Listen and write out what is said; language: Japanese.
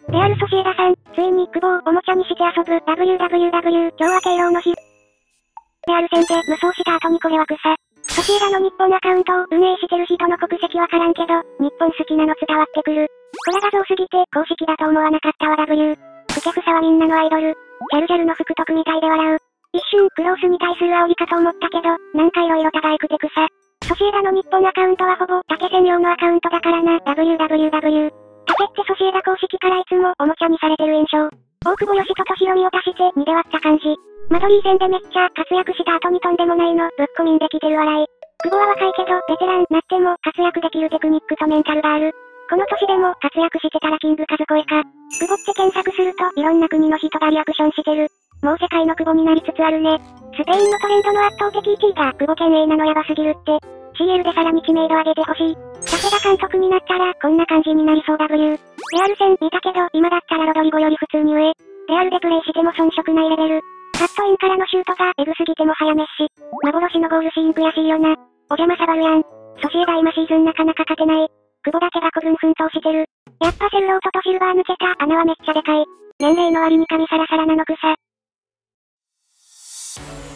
レアルソシエダさん、ついに久保をおもちゃにして遊ぶ WWW、今日は敬老の日。レアル戦で無双した後にこれは草。ソシエダの日本アカウントを運営してる人の国籍わからんけど、日本好きなの伝わってくる。これ画像すぎて公式だと思わなかったわ W。ふけふさはみんなのアイドル。ジャルジャルの福徳みたいで笑う。一瞬クロースに対する煽りかと思ったけど、なんか色々互いくて草。ソシエダの日本アカウントはほぼ竹専用のアカウントだからな WWW。竹ってソシエダ公式からいつもおもちゃにされてる印象。大久保嘉人とヒロミを足して2で割った感じ。マドリー戦でめっちゃ活躍した後にとんでもないのぶっ込みんできてる笑い。久保は若いけどベテランなっても活躍できるテクニックとメンタルがある。この年でも活躍してたらキング数超えか。久保って検索するといろんな国の人がリアクションしてる。もう世界の久保になりつつあるね。スペインのトレンドの圧倒的1位が久保健英なのやばすぎるって。CL でさらに知名度上げてほしい。武田監督になったらこんな感じになりそう W。レアル戦見たけど今だったらロドリゴより普通に上。レアルでプレイしても遜色ないレベル。カットインからのシュートがエグすぎても早めっし。幻のゴールシーン悔しいよな。お邪魔サバルやん。ソシエダ今シーズンなかなか勝てない。久保だけが古文奮闘してる。やっぱセルロートとシルバー抜けた穴はめっちゃでかい。年齢の割に髪サラサラなの草。